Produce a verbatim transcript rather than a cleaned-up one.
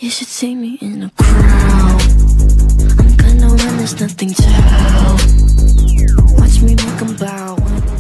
You should see me in a crowd. I'm gonna run, there's nothing to help. Watch me make 'em bow.